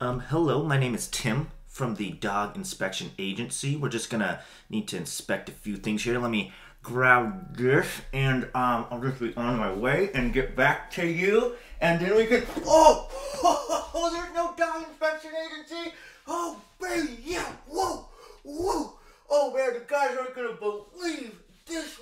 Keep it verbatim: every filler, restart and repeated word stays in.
Um, hello, my name is Tim from the Dog Inspection Agency. We're just gonna need to inspect a few things here. Let me grab this and um, I'll just be on my way and get back to you. And then we can, oh, oh, there's no Dog Inspection Agency. Oh, baby, yeah, whoa, whoa. Oh man, the guys aren't gonna believe this